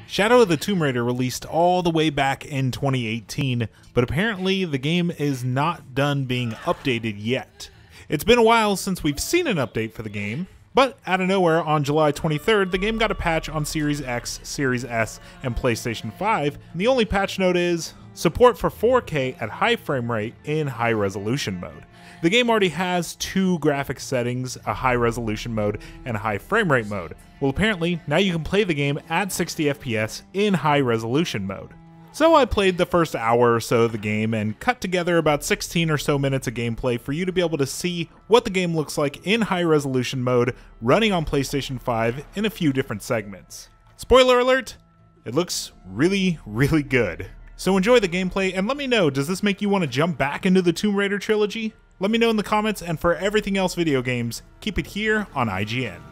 Shadow of the Tomb Raider released all the way back in 2018, but apparently the game is not done being updated yet. It's been a while since we've seen an update for the game, but out of nowhere on July 23rd, the game got a patch on Series X, Series S, and PlayStation 5, and the only patch note is support for 4K at high frame rate in high resolution mode. The game already has two graphics settings, a high resolution mode and a high frame rate mode. Well, apparently, now you can play the game at 60 FPS in high resolution mode. So I played the first hour or so of the game and cut together about 16 or so minutes of gameplay for you to be able to see what the game looks like in high resolution mode running on PlayStation 5 in a few different segments. Spoiler alert, it looks really, really good. So enjoy the gameplay and let me know, does this make you want to jump back into the Tomb Raider trilogy? Let me know in the comments, and for everything else video games, keep it here on IGN.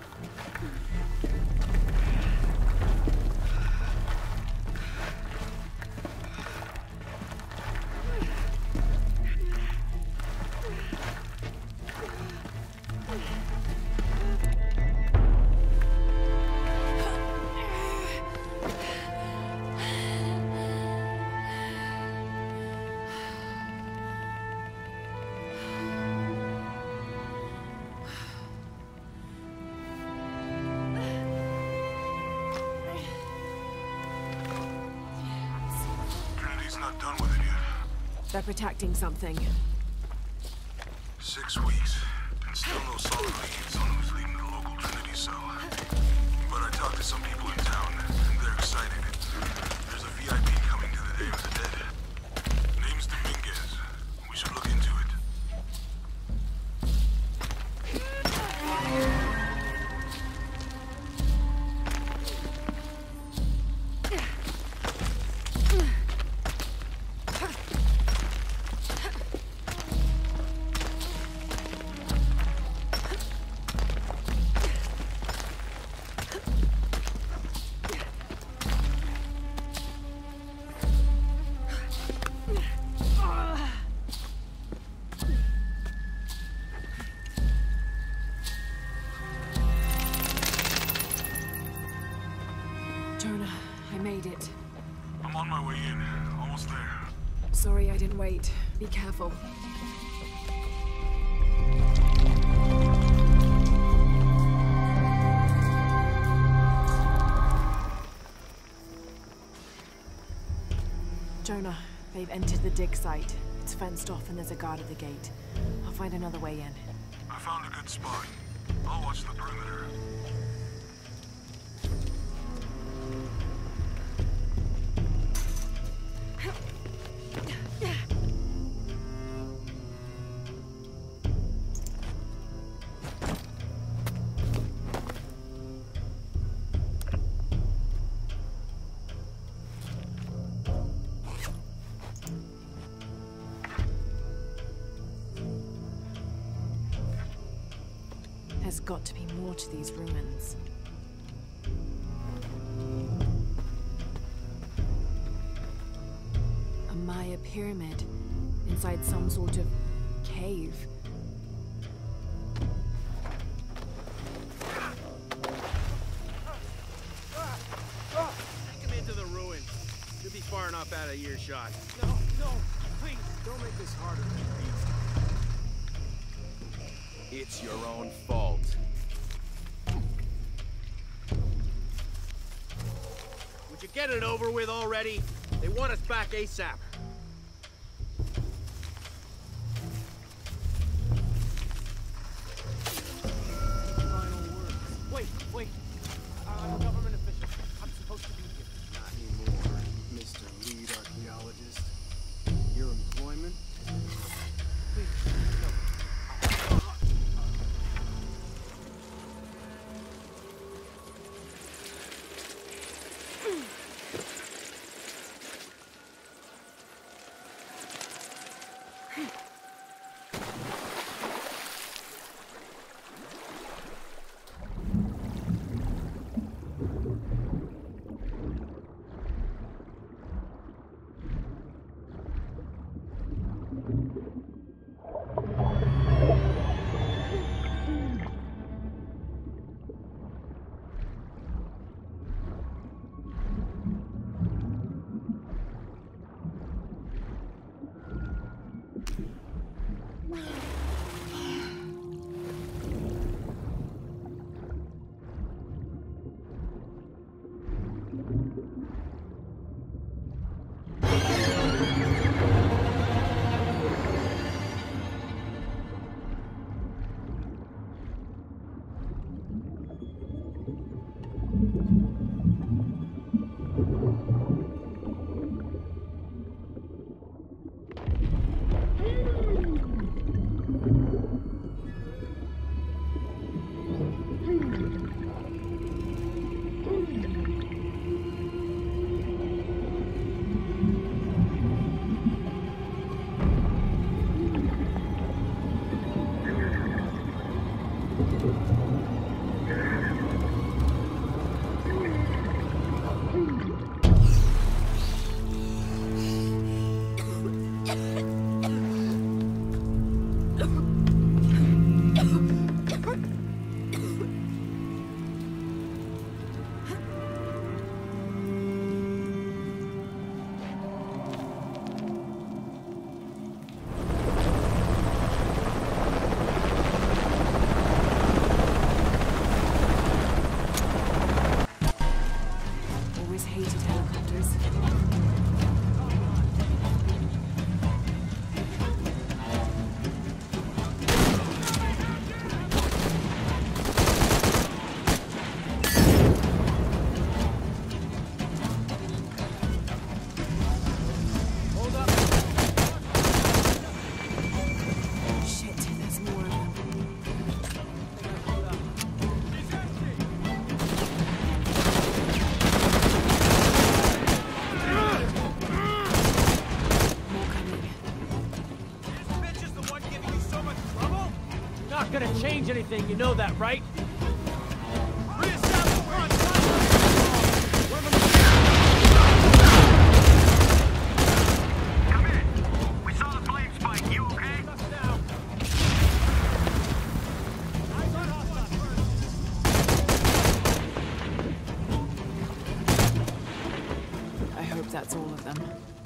Not done with it yet. They're protecting something. 6 weeks, and still no solid leads on who's leading the local Trinity cell. But I talked to some people in town, and they're excited. There's a VIP coming to the Day of the Dead. Name's Dominguez. We should look into it. Jonah, I made it. I'm on my way in. Almost there. Sorry I didn't wait. Be careful. Jonah, they've entered the dig site. It's fenced off and there's a guard at the gate. I'll find another way in. I found a good spot. I'll watch the perimeter. There's got to be more to these ruins. A Maya pyramid inside some sort of cave. Take him into the ruins. You'll be far enough out of earshot. No, please, don't make this harder than it needs to. It's your own fault. Would you get it over with already? They want us back ASAP. Final words. Wait. I'm a government official. I'm supposed to be here. Not anymore, Mr. Lead Archaeologist. Your employment? Please, no. gonna change anything, you know that, right? Come in. We saw the flame spike. You okay? I hope that's all of them.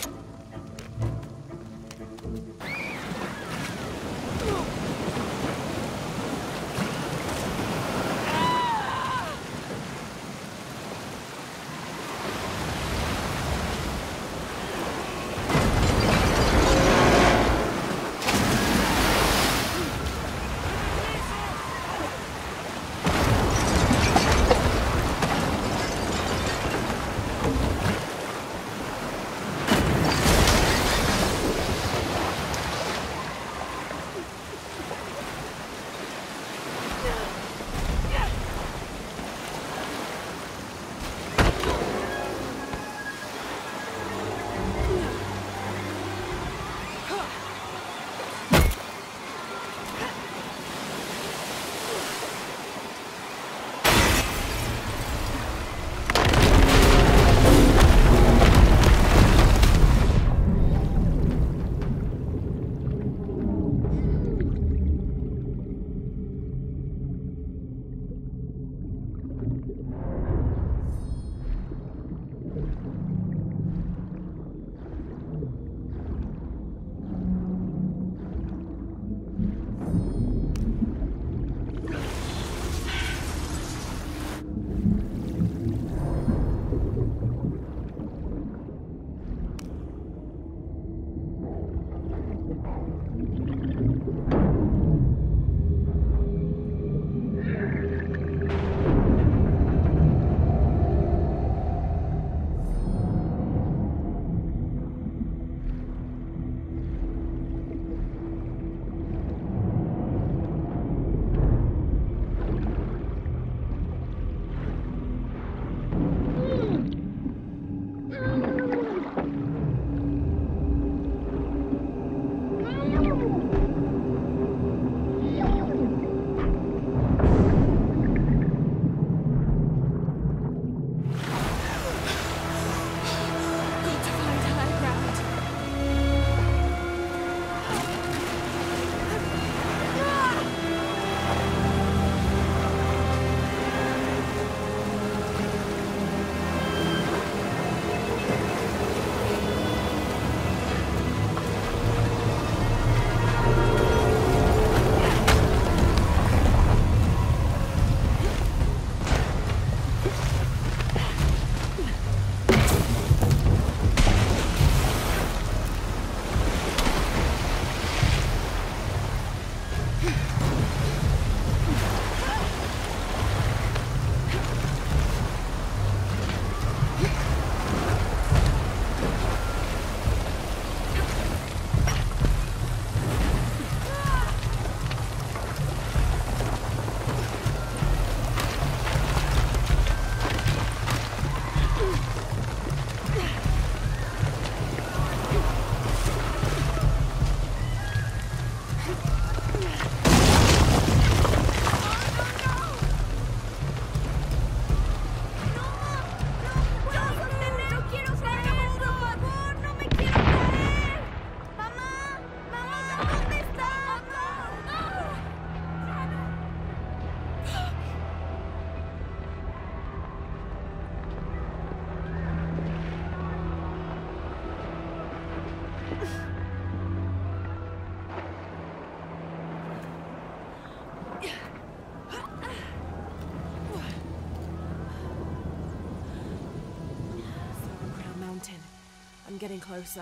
I'm getting closer.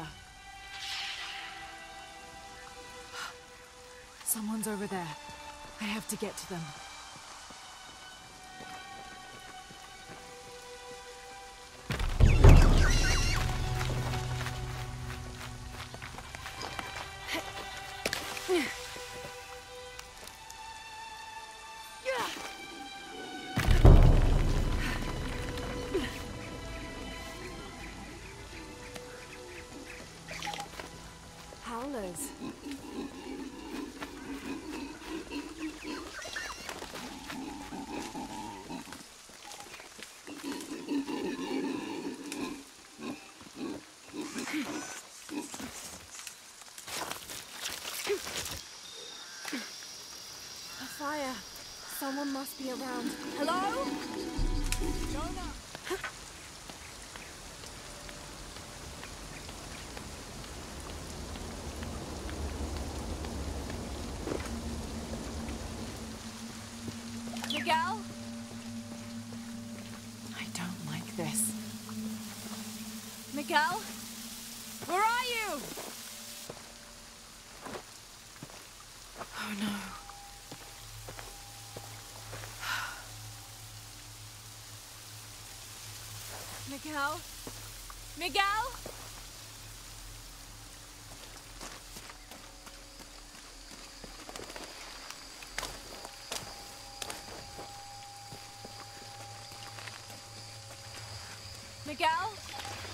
Someone's over there. I have to get to them. Howlers. Someone must be around. Hello? Jonah! Miguel? I don't like this. Miguel? Where are you? Oh no. Miguel? Miguel? Miguel?